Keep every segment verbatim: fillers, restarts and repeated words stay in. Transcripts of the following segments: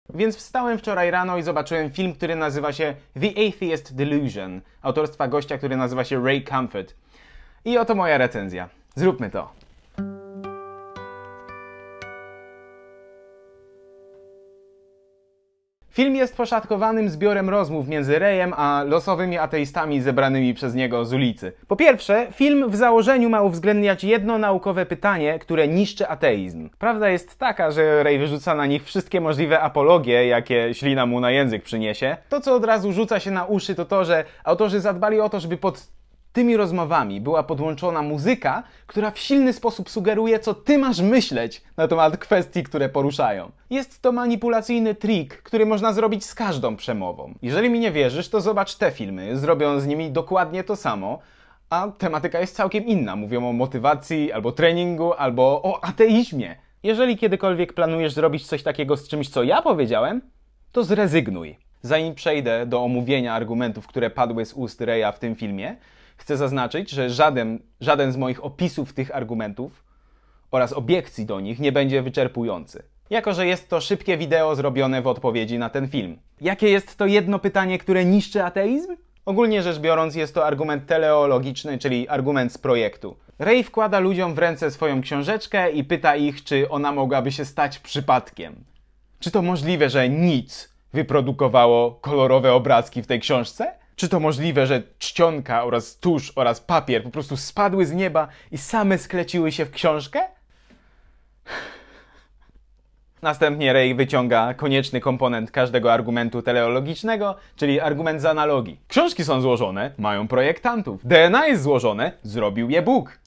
Więc wstałem wczoraj rano i zobaczyłem film, który nazywa się The Atheist Delusion, autorstwa gościa, który nazywa się Ray Comfort. I oto moja recenzja. Zróbmy to. Film jest poszatkowanym zbiorem rozmów między Rayem a losowymi ateistami zebranymi przez niego z ulicy. Po pierwsze, film w założeniu ma uwzględniać jedno naukowe pytanie, które niszczy ateizm. Prawda jest taka, że Ray wyrzuca na nich wszystkie możliwe apologie, jakie ślina mu na język przyniesie. To, co od razu rzuca się na uszy, to to, że autorzy zadbali o to, żeby pod tymi rozmowami była podłączona muzyka, która w silny sposób sugeruje, co ty masz myśleć na temat kwestii, które poruszają. Jest to manipulacyjny trik, który można zrobić z każdą przemową. Jeżeli mi nie wierzysz, to zobacz te filmy. Zrobią z nimi dokładnie to samo, a tematyka jest całkiem inna. Mówią o motywacji, albo treningu, albo o ateizmie. Jeżeli kiedykolwiek planujesz zrobić coś takiego z czymś, co ja powiedziałem, to zrezygnuj. Zanim przejdę do omówienia argumentów, które padły z ust Raya w tym filmie, chcę zaznaczyć, że żaden, żaden z moich opisów tych argumentów oraz obiekcji do nich nie będzie wyczerpujący. Jako że jest to szybkie wideo zrobione w odpowiedzi na ten film. Jakie jest to jedno pytanie, które niszczy ateizm? Ogólnie rzecz biorąc jest to argument teleologiczny, czyli argument z projektu. Ray wkłada ludziom w ręce swoją książeczkę i pyta ich, czy ona mogłaby się stać przypadkiem. Czy to możliwe, że nic wyprodukowało kolorowe obrazki w tej książce? Czy to możliwe, że czcionka oraz tusz oraz papier po prostu spadły z nieba i same skleciły się w książkę? Następnie Ray wyciąga konieczny komponent każdego argumentu teleologicznego, czyli argument z analogii. Książki są złożone, mają projektantów. D N A jest złożone, zrobił je Bóg.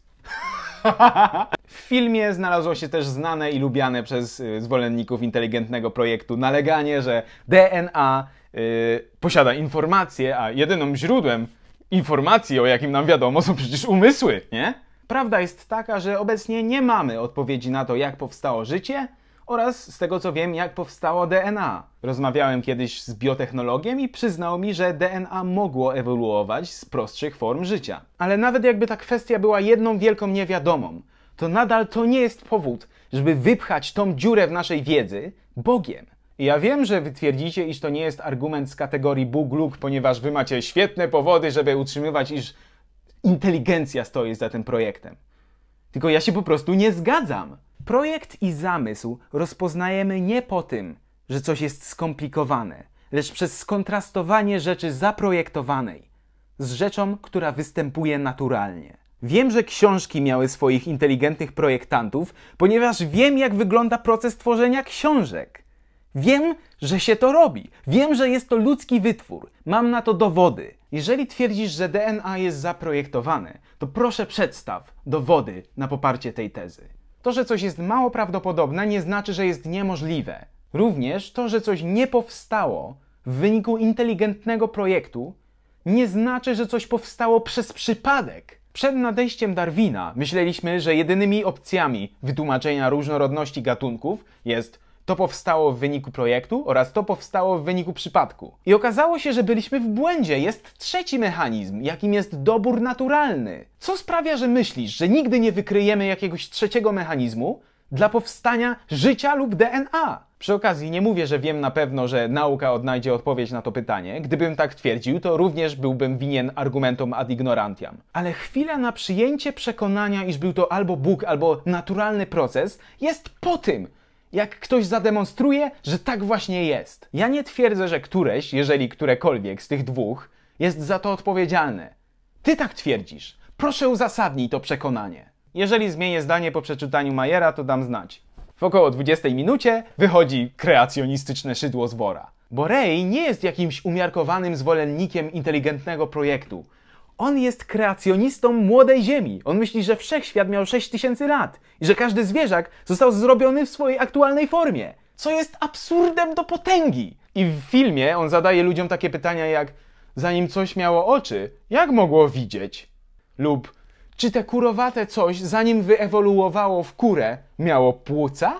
W filmie znalazło się też znane i lubiane przez zwolenników inteligentnego projektu naleganie, że D N A Yy, posiada informacje, a jedynym źródłem informacji, o jakim nam wiadomo, są przecież umysły, nie? Prawda jest taka, że obecnie nie mamy odpowiedzi na to, jak powstało życie oraz, z tego co wiem, jak powstało D N A. Rozmawiałem kiedyś z biotechnologiem i przyznał mi, że D N A mogło ewoluować z prostszych form życia. Ale nawet jakby ta kwestia była jedną wielką niewiadomą, to nadal to nie jest powód, żeby wypchać tą dziurę w naszej wiedzy Bogiem. I ja wiem, że wy twierdzicie, iż to nie jest argument z kategorii Bóg luk, ponieważ wy macie świetne powody, żeby utrzymywać, iż inteligencja stoi za tym projektem. Tylko ja się po prostu nie zgadzam. Projekt i zamysł rozpoznajemy nie po tym, że coś jest skomplikowane, lecz przez skontrastowanie rzeczy zaprojektowanej z rzeczą, która występuje naturalnie. Wiem, że książki miały swoich inteligentnych projektantów, ponieważ wiem, jak wygląda proces tworzenia książek. Wiem, że się to robi. Wiem, że jest to ludzki wytwór. Mam na to dowody. Jeżeli twierdzisz, że D N A jest zaprojektowane, to proszę przedstaw dowody na poparcie tej tezy. To, że coś jest mało prawdopodobne, nie znaczy, że jest niemożliwe. Również to, że coś nie powstało w wyniku inteligentnego projektu, nie znaczy, że coś powstało przez przypadek. Przed nadejściem Darwina myśleliśmy, że jedynymi opcjami wytłumaczenia różnorodności gatunków jest to powstało w wyniku projektu oraz to powstało w wyniku przypadku. I okazało się, że byliśmy w błędzie. Jest trzeci mechanizm, jakim jest dobór naturalny. Co sprawia, że myślisz, że nigdy nie wykryjemy jakiegoś trzeciego mechanizmu dla powstania życia lub D N A? Przy okazji nie mówię, że wiem na pewno, że nauka odnajdzie odpowiedź na to pytanie. Gdybym tak twierdził, to również byłbym winien argumentom ad ignorantiam. Ale chwila na przyjęcie przekonania, iż był to albo Bóg, albo naturalny proces, jest po tym, jak ktoś zademonstruje, że tak właśnie jest. Ja nie twierdzę, że któreś, jeżeli którekolwiek z tych dwóch, jest za to odpowiedzialne. Ty tak twierdzisz. Proszę uzasadnij to przekonanie. Jeżeli zmienię zdanie po przeczytaniu Mayera, to dam znać. W około dwudziestej minucie wychodzi kreacjonistyczne szydło z wora. Bo Ray nie jest jakimś umiarkowanym zwolennikiem inteligentnego projektu. On jest kreacjonistą młodej Ziemi. On myśli, że wszechświat miał sześć tysięcy lat i że każdy zwierzak został zrobiony w swojej aktualnej formie. Co jest absurdem do potęgi. I w filmie on zadaje ludziom takie pytania jak: zanim coś miało oczy, jak mogło widzieć? Lub czy te kurowate coś, zanim wyewoluowało w kurę, miało płuca?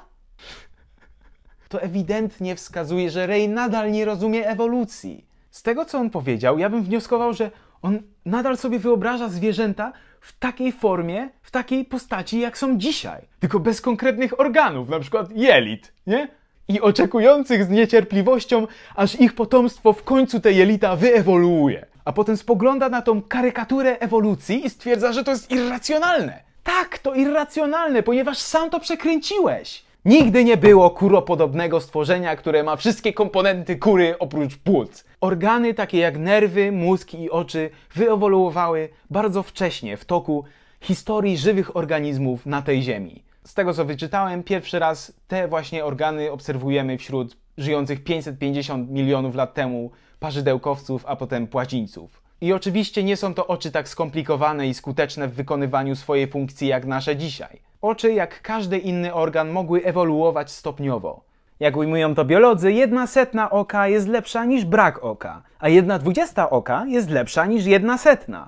To ewidentnie wskazuje, że Ray nadal nie rozumie ewolucji. Z tego, co on powiedział, ja bym wnioskował, że on nadal sobie wyobraża zwierzęta w takiej formie, w takiej postaci, jak są dzisiaj. Tylko bez konkretnych organów, na przykład jelit, nie? i oczekujących z niecierpliwością, aż ich potomstwo w końcu te jelita wyewoluuje. A potem spogląda na tą karykaturę ewolucji i stwierdza, że to jest irracjonalne. Tak, to irracjonalne, ponieważ sam to przekręciłeś. Nigdy nie było kuropodobnego stworzenia, które ma wszystkie komponenty kury oprócz płuc. Organy takie jak nerwy, mózg i oczy wyewoluowały bardzo wcześnie w toku historii żywych organizmów na tej ziemi. Z tego co wyczytałem, pierwszy raz te właśnie organy obserwujemy wśród żyjących pięćset pięćdziesiąt milionów lat temu parzydełkowców, a potem płazińców. I oczywiście nie są to oczy tak skomplikowane i skuteczne w wykonywaniu swojej funkcji jak nasze dzisiaj. Oczy, jak każdy inny organ, mogły ewoluować stopniowo. Jak ujmują to biolodzy, jedna setna oka jest lepsza niż brak oka, a jedna dwudziesta oka jest lepsza niż jedna setna.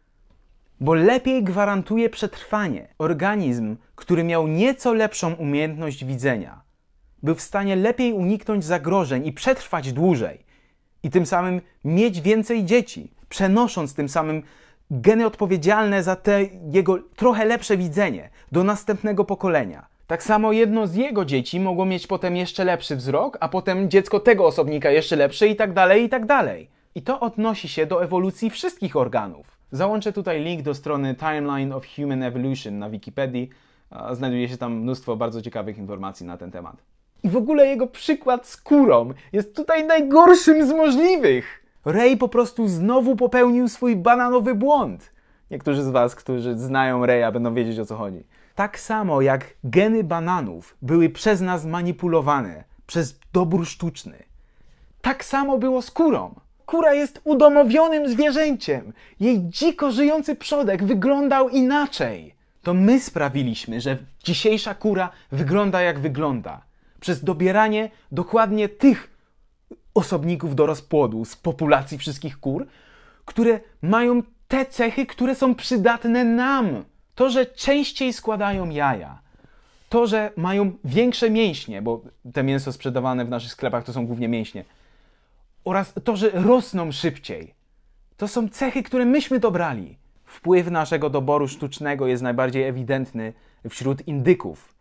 Bo lepiej gwarantuje przetrwanie. Organizm, który miał nieco lepszą umiejętność widzenia, był w stanie lepiej uniknąć zagrożeń i przetrwać dłużej. I tym samym mieć więcej dzieci, przenosząc tym samym geny odpowiedzialne za te jego trochę lepsze widzenie do następnego pokolenia. Tak samo jedno z jego dzieci mogło mieć potem jeszcze lepszy wzrok, a potem dziecko tego osobnika jeszcze lepsze i tak dalej, i tak dalej. I to odnosi się do ewolucji wszystkich organów. Załączę tutaj link do strony Timeline of Human Evolution na Wikipedii. Znajduje się tam mnóstwo bardzo ciekawych informacji na ten temat. I w ogóle jego przykład z kurą jest tutaj najgorszym z możliwych. Ray po prostu znowu popełnił swój bananowy błąd. Niektórzy z was, którzy znają Raya, będą wiedzieć, o co chodzi. Tak samo jak geny bananów były przez nas manipulowane przez dobór sztuczny, tak samo było z kurą. Kura jest udomowionym zwierzęciem. Jej dziko żyjący przodek wyglądał inaczej. To my sprawiliśmy, że dzisiejsza kura wygląda jak wygląda. Przez dobieranie dokładnie tych osobników do rozpłodu z populacji wszystkich kur, które mają te cechy, które są przydatne nam. To, że częściej składają jaja. To, że mają większe mięśnie, bo te mięso sprzedawane w naszych sklepach to są głównie mięśnie. Oraz to, że rosną szybciej. To są cechy, które myśmy dobrali. Wpływ naszego doboru sztucznego jest najbardziej ewidentny wśród indyków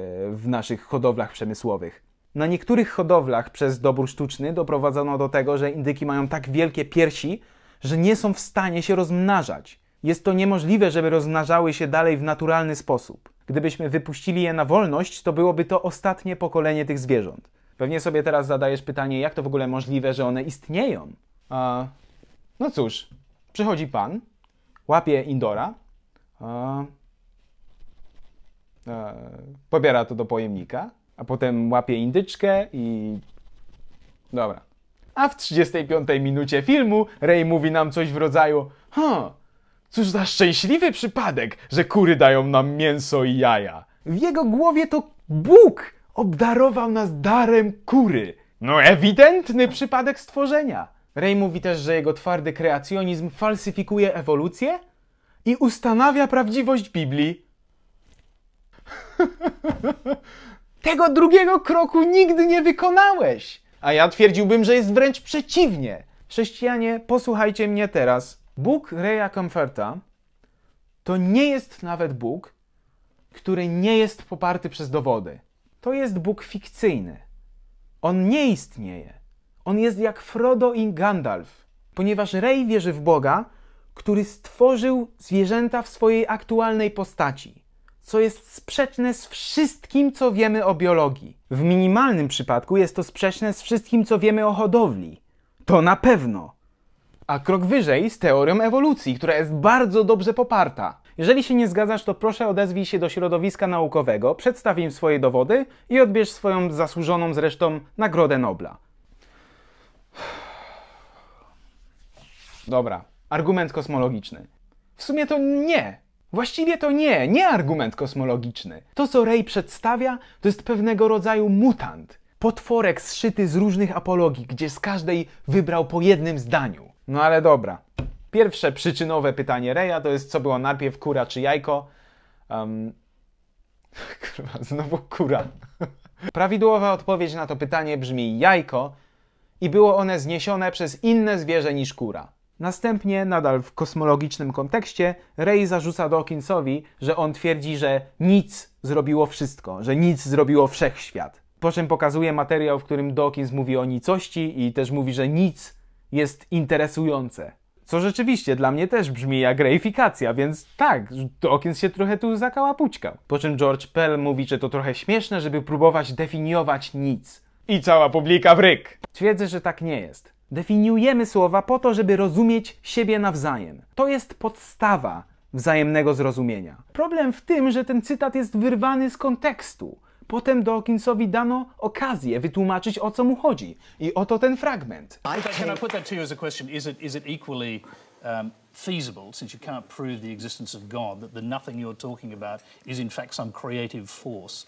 w naszych hodowlach przemysłowych. Na niektórych hodowlach przez dobór sztuczny doprowadzono do tego, że indyki mają tak wielkie piersi, że nie są w stanie się rozmnażać. Jest to niemożliwe, żeby rozmnażały się dalej w naturalny sposób. Gdybyśmy wypuścili je na wolność, to byłoby to ostatnie pokolenie tych zwierząt. Pewnie sobie teraz zadajesz pytanie, jak to w ogóle możliwe, że one istnieją? A, no cóż, przychodzi pan, łapie indora, a, a, pobiera to do pojemnika, a potem łapie indyczkę i... Dobra. A w trzydziestej piątej minucie filmu Ray mówi nam coś w rodzaju: ha, cóż za szczęśliwy przypadek, że kury dają nam mięso i jaja. W jego głowie to Bóg obdarował nas darem kury. No ewidentny przypadek stworzenia. Ray mówi też, że jego twardy kreacjonizm falsyfikuje ewolucję i ustanawia prawdziwość Biblii. Tego drugiego kroku nigdy nie wykonałeś. A ja twierdziłbym, że jest wręcz przeciwnie. Chrześcijanie, posłuchajcie mnie teraz. Bóg Raya Comforta to nie jest nawet Bóg, który nie jest poparty przez dowody. To jest Bóg fikcyjny. On nie istnieje. On jest jak Frodo i Gandalf, ponieważ Ray wierzy w Boga, który stworzył zwierzęta w swojej aktualnej postaci, co jest sprzeczne z wszystkim, co wiemy o biologii. W minimalnym przypadku jest to sprzeczne z wszystkim, co wiemy o hodowli. To na pewno. A krok wyżej z teorią ewolucji, która jest bardzo dobrze poparta. Jeżeli się nie zgadzasz, to proszę odezwij się do środowiska naukowego, przedstaw im swoje dowody i odbierz swoją zasłużoną zresztą Nagrodę Nobla. Dobra, argument kosmologiczny. W sumie to nie. Właściwie to nie, nie argument kosmologiczny. To, co Ray przedstawia, to jest pewnego rodzaju mutant. Potworek zszyty z różnych apologii, gdzie z każdej wybrał po jednym zdaniu. No ale dobra. Pierwsze przyczynowe pytanie Raya to jest, co było najpierw, kura czy jajko? Um... Kurwa, znowu kura. Prawidłowa odpowiedź na to pytanie brzmi jajko i było one zniesione przez inne zwierzę niż kura. Następnie, nadal w kosmologicznym kontekście, Ray zarzuca Dawkinsowi, że on twierdzi, że nic zrobiło wszystko, że nic zrobiło wszechświat. Po czym pokazuje materiał, w którym Dawkins mówi o nicości i też mówi, że nic jest interesujące. Co rzeczywiście dla mnie też brzmi jak reifikacja, więc tak, Dawkins się trochę tu zakałapućkał. Po czym George Pell mówi, że to trochę śmieszne, żeby próbować definiować nic. I cała publika w ryk. Twierdzę, że tak nie jest. Definiujemy słowa po to, żeby rozumieć siebie nawzajem. To jest podstawa wzajemnego zrozumienia. Problem w tym, że ten cytat jest wyrwany z kontekstu. Potem Dawkinsowi dano okazję wytłumaczyć, o co mu chodzi. I oto ten fragment. Can I put that to you as a question? Is it, is it equally um, feasible, since you can't prove the existence of God, that the nothing you're talking about is in fact some creative force?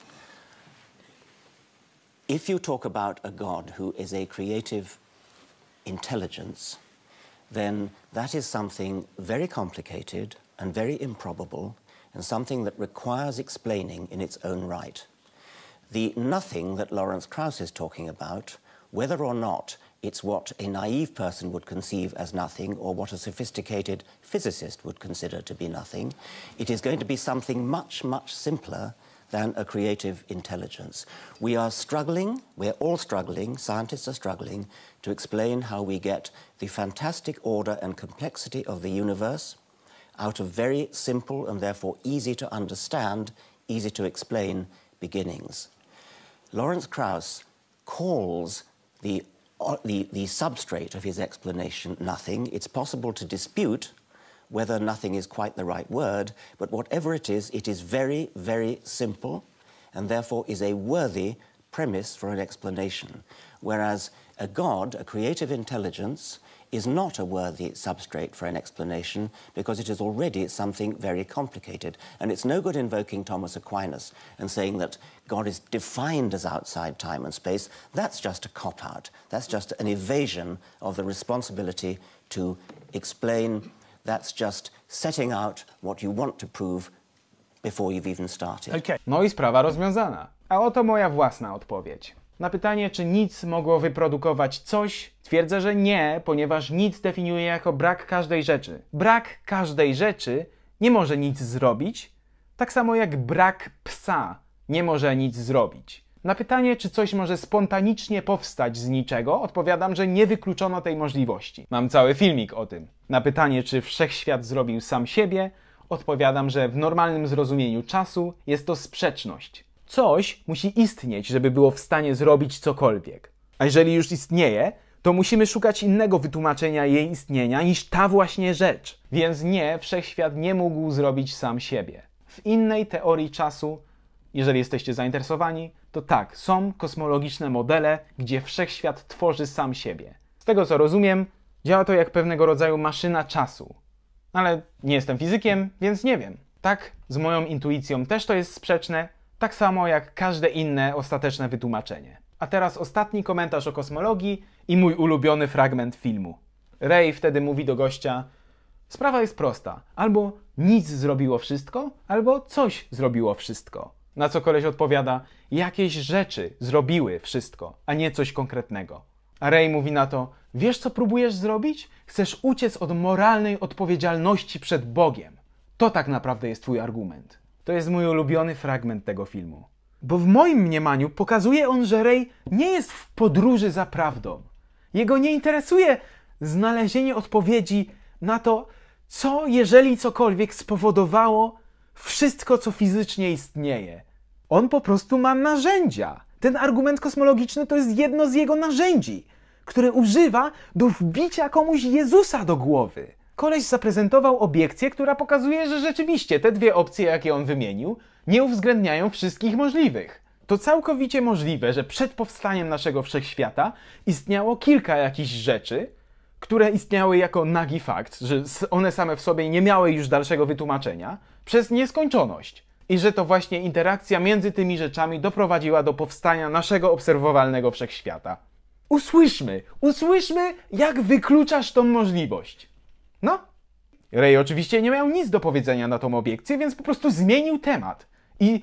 If you talk about a God who is a creative intelligence, then that is something very complicated and very improbable, and something that requires explaining in its own right. The nothing that Lawrence Krauss is talking about, whether or not it's what a naive person would conceive as nothing or what a sophisticated physicist would consider to be nothing, it is going to be something much, much simpler than a creative intelligence. We are struggling, we're all struggling, scientists are struggling, to explain how we get the fantastic order and complexity of the universe out of very simple and therefore easy to understand, easy to explain beginnings. Lawrence Krauss calls the, uh, the, the substrate of his explanation nothing. It's possible to dispute whether nothing is quite the right word, but whatever it is, it is very, very simple and therefore is a worthy premise for an explanation. Whereas a God, a creative intelligence, is not a worthy substrate for an explanation because it is already something very complicated. And it's no good invoking Thomas Aquinas and saying that God is defined as outside time and space. That's just a cop-out. That's just an evasion of the responsibility to explain. That's just setting out what you want to prove before you've even started. Okay. No i sprawa rozwiązana. A oto moja własna odpowiedź. Na pytanie, czy nic mogło wyprodukować coś, twierdzę, że nie, ponieważ nic definiuje jako brak każdej rzeczy. Brak każdej rzeczy nie może nic zrobić, tak samo jak brak psa nie może nic zrobić. Na pytanie, czy coś może spontanicznie powstać z niczego, odpowiadam, że nie wykluczono tej możliwości. Mam cały filmik o tym. Na pytanie, czy wszechświat zrobił sam siebie, odpowiadam, że w normalnym zrozumieniu czasu jest to sprzeczność. Coś musi istnieć, żeby było w stanie zrobić cokolwiek. A jeżeli już istnieje, to musimy szukać innego wytłumaczenia jej istnienia niż ta właśnie rzecz. Więc nie, wszechświat nie mógł zrobić sam siebie. W innej teorii czasu, jeżeli jesteście zainteresowani, to tak, są kosmologiczne modele, gdzie wszechświat tworzy sam siebie. Z tego co rozumiem, działa to jak pewnego rodzaju maszyna czasu. Ale nie jestem fizykiem, więc nie wiem. Tak, z moją intuicją też to jest sprzeczne, tak samo jak każde inne ostateczne wytłumaczenie. A teraz ostatni komentarz o kosmologii i mój ulubiony fragment filmu. Ray wtedy mówi do gościa: sprawa jest prosta. Albo nic zrobiło wszystko, albo coś zrobiło wszystko. Na co koleś odpowiada: jakieś rzeczy zrobiły wszystko, a nie coś konkretnego. A Ray mówi na to: wiesz co próbujesz zrobić? Chcesz uciec od moralnej odpowiedzialności przed Bogiem. To tak naprawdę jest twój argument. To jest mój ulubiony fragment tego filmu. Bo w moim mniemaniu pokazuje on, że Ray nie jest w podróży za prawdą. Jego nie interesuje znalezienie odpowiedzi na to, co jeżeli cokolwiek spowodowało wszystko, co fizycznie istnieje. On po prostu ma narzędzia. Ten argument kosmologiczny to jest jedno z jego narzędzi, które używa do wbicia komuś Jezusa do głowy. Koleś zaprezentował obiekcję, która pokazuje, że rzeczywiście te dwie opcje, jakie on wymienił, nie uwzględniają wszystkich możliwych. To całkowicie możliwe, że przed powstaniem naszego wszechświata istniało kilka jakichś rzeczy, które istniały jako nagi fakt, że one same w sobie nie miały już dalszego wytłumaczenia, przez nieskończoność. I że to właśnie interakcja między tymi rzeczami doprowadziła do powstania naszego obserwowalnego wszechświata. Usłyszmy, usłyszmy, jak wykluczasz tą możliwość. No. Ray oczywiście nie miał nic do powiedzenia na tą obiekcję, więc po prostu zmienił temat. I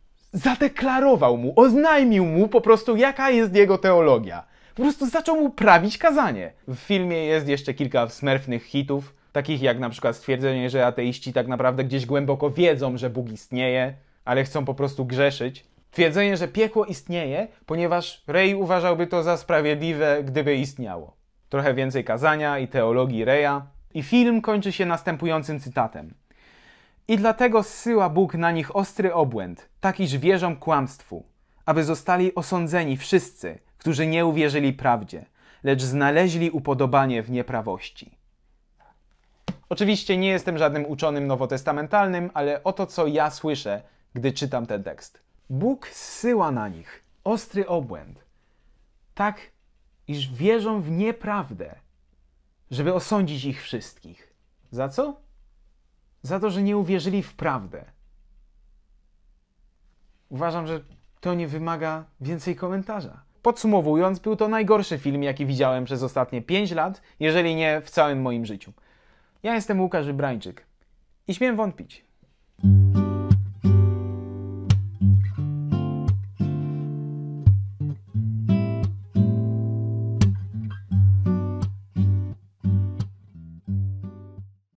zadeklarował mu, oznajmił mu po prostu, jaka jest jego teologia. Po prostu zaczął mu prawić kazanie. W filmie jest jeszcze kilka smerfnych hitów, takich jak na przykład stwierdzenie, że ateiści tak naprawdę gdzieś głęboko wiedzą, że Bóg istnieje, ale chcą po prostu grzeszyć. Twierdzenie, że piekło istnieje, ponieważ Ray uważałby to za sprawiedliwe, gdyby istniało. Trochę więcej kazania i teologii Raya. I film kończy się następującym cytatem. I dlatego zsyła Bóg na nich ostry obłęd, tak iż wierzą kłamstwu, aby zostali osądzeni wszyscy, którzy nie uwierzyli prawdzie, lecz znaleźli upodobanie w nieprawości. Oczywiście nie jestem żadnym uczonym nowotestamentalnym, ale oto co ja słyszę, gdy czytam ten tekst. Bóg zsyła na nich ostry obłęd, tak iż wierzą w nieprawdę, żeby osądzić ich wszystkich. Za co? Za to, że nie uwierzyli w prawdę. Uważam, że to nie wymaga więcej komentarza. Podsumowując, był to najgorszy film, jaki widziałem przez ostatnie pięć lat, jeżeli nie w całym moim życiu. Ja jestem Łukasz Wybrańczyk i śmiem wątpić.